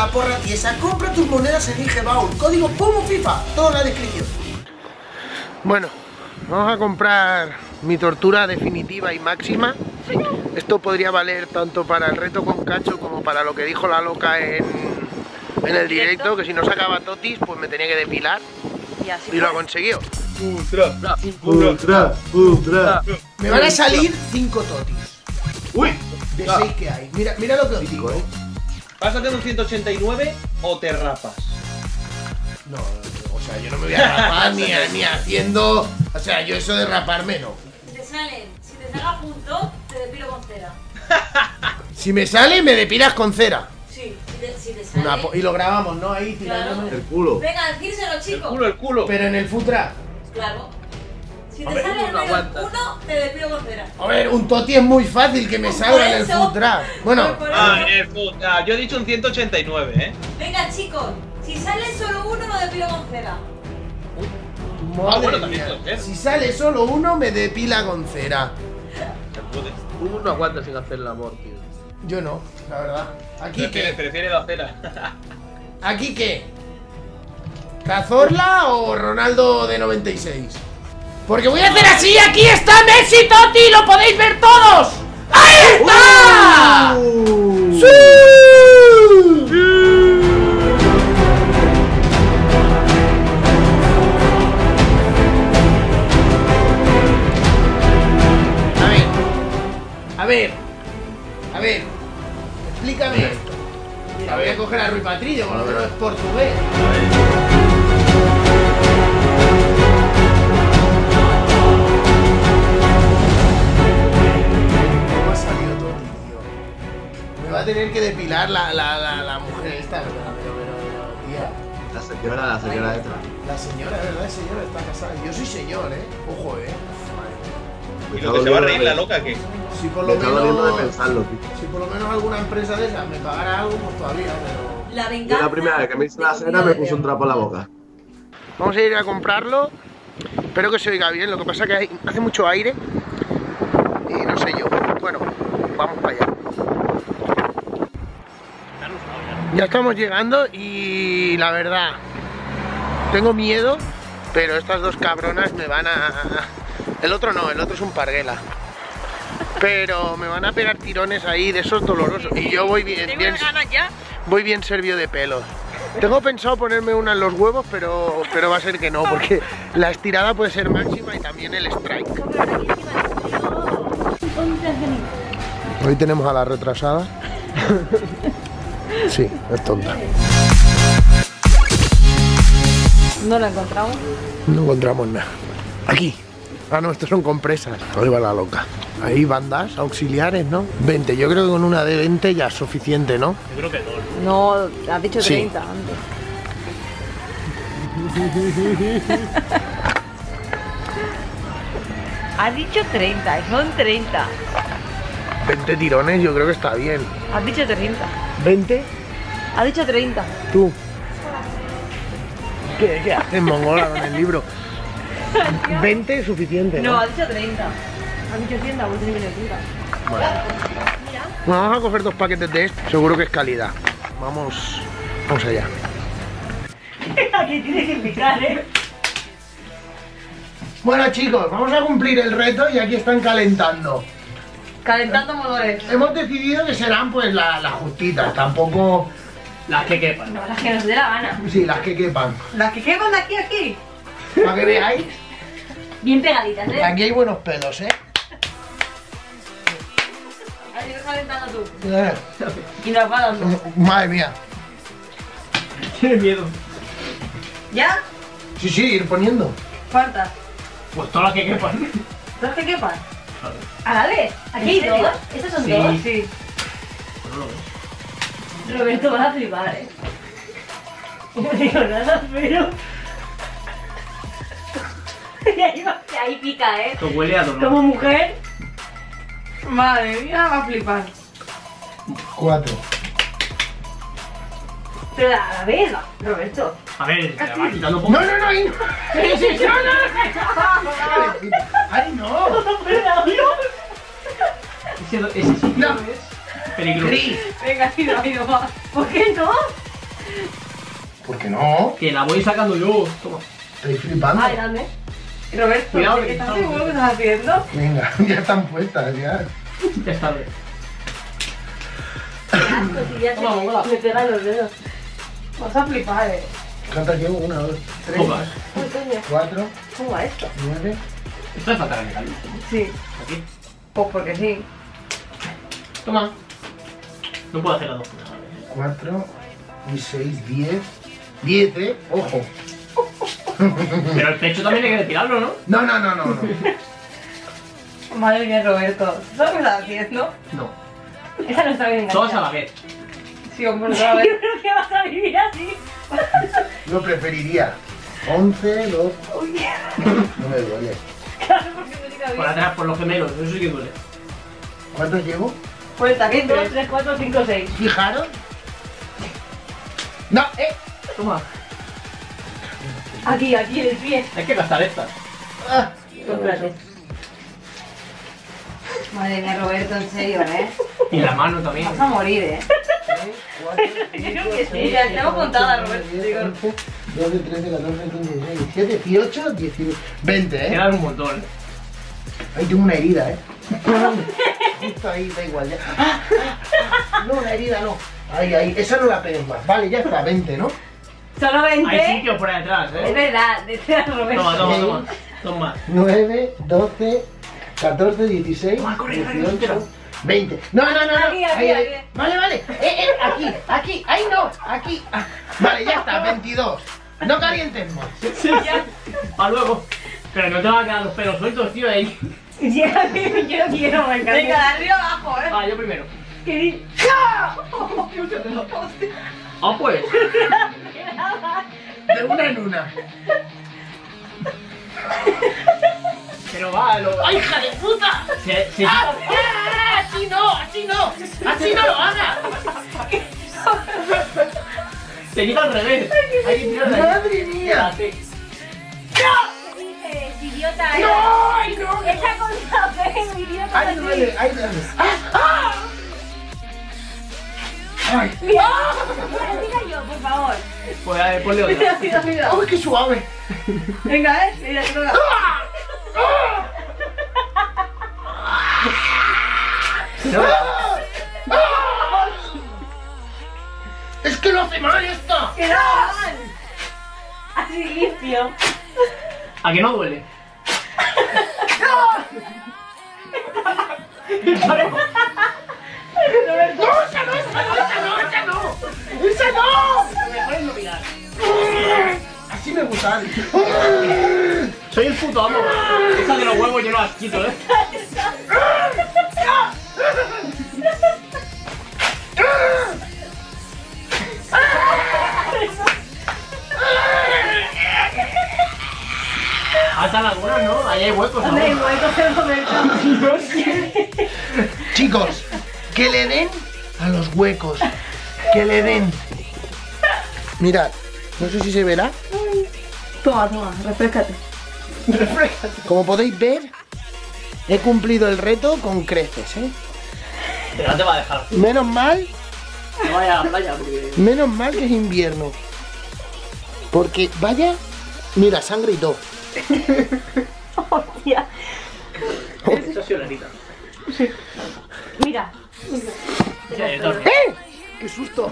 la porra tiesa. Compra tus monedas en IGBaul. Código POMOFIFA. Todo en la descripción. Bueno, vamos a comprar mi tortura definitiva y máxima. Esto podría valer tanto para el reto con Cacho como para lo que dijo la loca en el directo, que si no sacaba totis, pues me tenía que depilar. Y lo ha conseguido. Me van a salir 5 totis. Uy, de 6 que hay. Mira lo que os digo, ¿eh? Pásate un 189 o te rapas. No, o sea, yo no me voy a rapar ni haciendo. O sea, yo eso de raparme no. Si te salga junto, te depilo con cera. Si me sale, me depilas con cera. Sí, si te sale. Y lo grabamos, ¿no? Ahí tirándome. El culo. Venga, decírselo, chicos. El culo. Pero en el food truck. Claro. Si te sale el menos uno, te depilo con cera. A ver, un toti es muy fácil que me salga en el food truck. Bueno. En el food truck. Yo he dicho un 189, ¿eh? Venga, chicos. Si sale solo uno, me depilo con cera. Madre también mía. puede ser. Si sale solo uno, me depila con cera. Uno no aguanta sin hacer el amor, tío. Yo no, la verdad. ¿Aquí qué? Prefiere la cera. ¿Aquí qué? ¿Cazorla o Ronaldo de 96? Porque voy a hacer así. ¡Aquí está Messi, Totti! ¡Lo podéis ver todos! ¡Ahí está! ¡Sí! A ver, explícame esto. La voy a coger a Rui Patrillo, con lo que no es portugués. ¿Cómo ha salido todo, tío? Me va a tener que depilar la mujer esta, pero, tía. La señora detrás. La señora, ¿verdad? Señora está casada. Yo soy señor, Ojo, ¿Y lo que se va a reír la loca qué? Si por lo de pensarlo, tío. Si por lo menos alguna empresa de esas me pagara algo, pues todavía, pero... La venganza. Yo la primera vez que me hice la cena me puse un trapo en la boca. Vamos a ir a comprarlo. Espero que se oiga bien, lo que pasa es que hace mucho aire. Y no sé yo. Bueno, vamos para allá. Ya estamos llegando y la verdad, tengo miedo, pero estas dos cabronas me van a... El otro no, el otro es un parguela. Pero me van a pegar tirones ahí de esos dolorosos. Y yo voy bien, voy bien servido de pelos. Tengo pensado ponerme una en los huevos, pero va a ser que no, porque la estirada puede ser máxima y también el strike. Hoy tenemos a la retrasada. Sí, es tonta. ¿No la encontramos? No encontramos nada. Aquí. Ah, no, estos son compresas. Ahí va la loca. Ahí bandas auxiliares, ¿no? 20. Yo creo que con una de 20 ya es suficiente, ¿no? Yo creo que dos. No, has dicho 30 Sí. antes. Has dicho 30, son 30. 20 tirones yo creo que está bien. Has dicho 30. ¿20? Has dicho 30. Tú. ¿Qué haces, mongola, con el libro? 20 es suficiente, ¿no? No, has dicho 30. Has dicho 100, pues tiene que ser 30. Vale. Bueno, vamos a coger 2 paquetes de esto. Seguro que es calidad. Vamos allá. Aquí tienes que picar, Bueno, chicos, vamos a cumplir el reto y aquí están calentando. Calentando motores. Hemos decidido que serán pues las justitas, tampoco... Las que quepan. No, las que nos dé la gana. Sí, las que quepan. Las que quepan de aquí a aquí. Para que veáis, Bien pegaditas, aquí hay buenos pelos, A ver, calentando tú. Eh, Y nos va dando. Madre mía. Tiene miedo. ¿Ya? Sí, ir poniendo. ¿Cuántas? Pues todas las que quepan. ¿Dos que quepan? ¿A la vez? ¿Aquí hay dos? ¿Estas son dos? Sí. Roberto, vas a flipar, No digo nada, pero... Ahí pica, Esto huele a dolor. Como mujer... Madre mía, va a flipar. 4. Pero a la vez, Roberto. A ver, te la va quitando No, ahí no. Sí, no. Ay, no. Ese sitio No. es peligroso. Gris. Venga, ha ido más. ¿Por qué no? ¿Por qué no? Que la voy sacando yo. Toma. Estoy flipando. Ay, dame. Roberto, Cuidado, ¿estás que seguro que estás haciendo? Venga, ya están puestas, ya. Ya está bien. Qué asco, si ya Toma, mongola. me pegan los dedos. Vas a flipar, ¿Cuántas llevo? 1, 2, 3, Pocas. Uy, coño. 4, ¿Cómo va esto? 9. Esto es fatal en el Sí. Aquí. Pues porque sí. Toma. No puedo hacer las dos cosas. 4 y 6, 10. 10, ojo. Pero el pecho también hay que tirarlo, ¿no? No, no, no, no, no. Madre mía, Roberto. ¿Sabes qué estás haciendo? No. Esa no está bien enganchada. Todas a la vez. Sí, hombre, otra vez. Yo creo que vas a vivir así. Lo preferiría. 11, 2. Uy, No me duele. claro, porque me diga Por bien. atrás, por los gemelos. Eso sí que duele. ¿Cuántos llevo? Pues también 2, 3, 4, 5, 6. ¿Fijaros? No, Toma. Aquí, aquí, en el pie. Hay que gastar estas. Ah. Cómprate. Madre mía, Roberto, en serio, Y la mano también. Vas a morir, 4, Yo creo que sí, ya tengo contada, Roberto. 10, 11, 12, 13, 14, 15, 16, 17, 18, 19, 20, Quedan un montón. Ahí tengo una herida, Justo ahí, da igual, ya. No, una herida no. Ahí, ahí, esa no la pegues más. Vale, ya está, 20, ¿no? Solo 20. Hay sitio por ahí atrás, Es verdad, decía Roberto. Toma, toma, toma. Toma. 9, 12, 14, 16, Toma, corre, corre, 18, 20. No, no, no, no. Aquí, aquí, Ahí, ahí. aquí. Vale, vale. Aquí, aquí. Ahí no, aquí. Ah. Vale, ya está, 22. No calientes más. Sí, ya. Hasta luego. Pero no te van a quedar los pelos sueltos, tío, ahí. Llega, yo no quiero, me encanta. Venga, de arriba abajo, Ah, yo primero. ¿Qué dices? Ah, pues. De una en una. Pero va, lo... ¡Ay, hija de puta! Se... ¡Ah! ¡Ah! ¡Así no! ¡Así no! ¡Así no lo hagas! Se llega al revés. Hay que tirar de ahí. ¡Madre mía! ¿Qué dices, idiota? ¡No! ¡Ay, no! Esa cosa fue, idiota. ¡Ay, duele! ¡Ay, duele! ¡Ah! ¡Ah! ¡Ay! Mira, mira yo, por favor. Pues ponle otra. Mira, mira, mira. ¡Ay, qué suave! Venga, mira, que toca. ¡Ah! ¡Ah! No. ¡Ah! ¡Ah! ¡Es que lo hace mal esto! ¡Que no! Man. Así limpio. ¿A que no duele? ¡No, esa no, esa no, esa no, esa no! ¡Esa no! Mejor es no mirar. Así me gusta. Soy el puto amo. Esa de los huevos yo no las quito, Hasta algunas, ¿no? Ahí hay huecos. Hombre, aún. huecos en Roberto. Chicos, que le den a los huecos. Que le den. Mirad, no sé si se verá. Toma, toma, refrescate. Como podéis ver, he cumplido el reto con creces, Pero no te va a dejar. Menos mal, Que vaya a la playa porque... menos mal que es invierno. Porque vaya, mira, sangre y todo. Hostia. Esa ha sido la herida. Mira. Sí, entonces. ¡Eh! ¡Qué susto!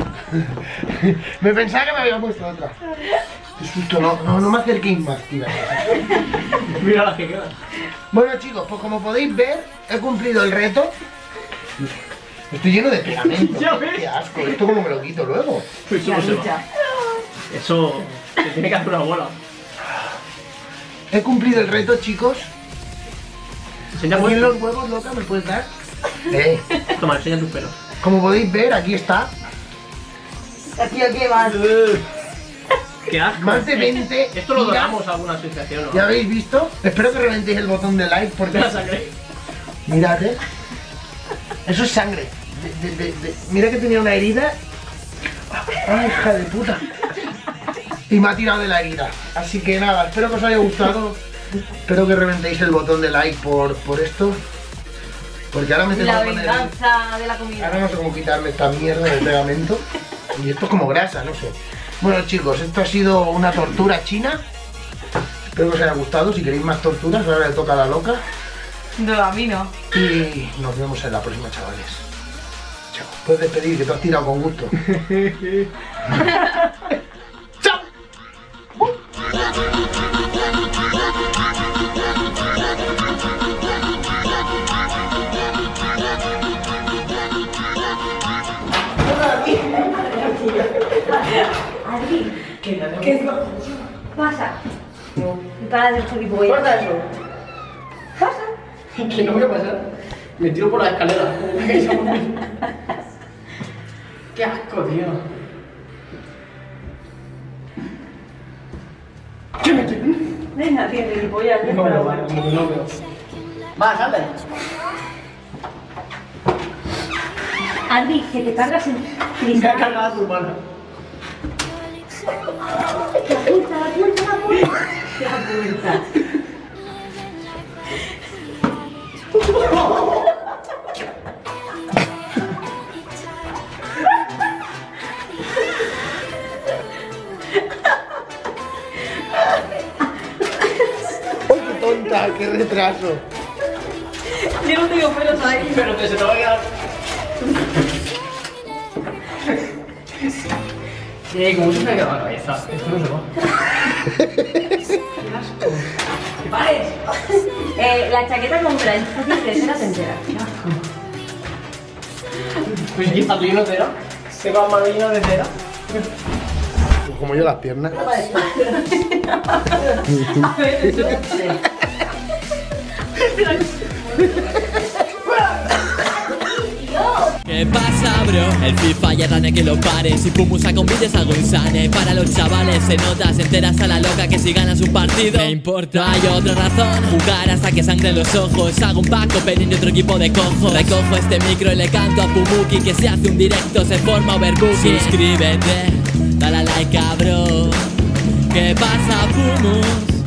Me pensaba que me había puesto otra. ¡Qué susto! No me acerquéis más, tira. Mira las que quedan. Bueno, chicos, pues como podéis ver, he cumplido el reto. Estoy lleno de pegamento. Ya ves. ¡Qué asco! ¿Esto cómo me lo quito luego? Pues eso La no se va. lucha. Eso se tiene que hacer una bola. He cumplido el reto, chicos. Enseña ¿Aquí en huevos. los huevos, loca, me puedes dar? Toma, enseña tus pelos. Como podéis ver, aquí está. Aquí, aquí más. Qué asco. Más de 20. Esto lo Mira, donamos a alguna asociación, ¿no? ¿Ya habéis visto? Espero que reventéis el botón de like De porque... la sangre. Mirad, eso es sangre. Mira que tenía una herida. ¡Ay, hija de puta! Y me ha tirado de la herida. Así que nada, espero que os haya gustado. Espero que reventéis el botón de like por esto. Porque ahora me tengo La que poner... venganza de la comida. Ahora no sé cómo quitarme esta mierda de pegamento. Y esto es como grasa, no sé. Bueno chicos, esto ha sido una tortura china. Espero que os haya gustado. Si queréis más torturas, ahora le toca a la loca. No, a mí no. Y nos vemos en la próxima, chavales. Chao. Puedes despedir, que te has tirado con gusto. ¡Chao! Adri, ¿qué pasa? Para de gilipollas. Corta eso. ¿Pasa? Que no voy a pasar. Me tiro por la escalera. Qué asco, tío. Venga, tío, gilipollas, ven para abajo. No veo. Va, sal de ahí. Adri, que te cargas en Me ha cristal. cargado tu hermana. La puerta. La puerta. ¡Ay, qué tonta! ¡Qué retraso! Yo no tengo pelos ahí. Pero que se te va a quedar. ¿Cómo se me ha quedado la cabeza? Esto no se va. Qué asco. ¿Qué pares? La chaqueta con la fácil de cera se entera. Pues quizás tú no cera. Se va mano llena de cera. Pues como yo las piernas. A ver, eso. ¿Qué pasa, bro? El FIFA ya dane que lo pare. Si Pumu saca un vídeo es algo insane. Para los chavales se nota, se enteras a la loca que si ganas un partido me importa, hay otra razón. Jugar hasta que sangre los ojos. Hago un pack opening de otro equipo de cojos. Recojo este micro y le canto a Pumuki que si hace un directo se forma overbooking. Suscríbete, dale a like, cabrón. ¿Qué pasa, Pumus?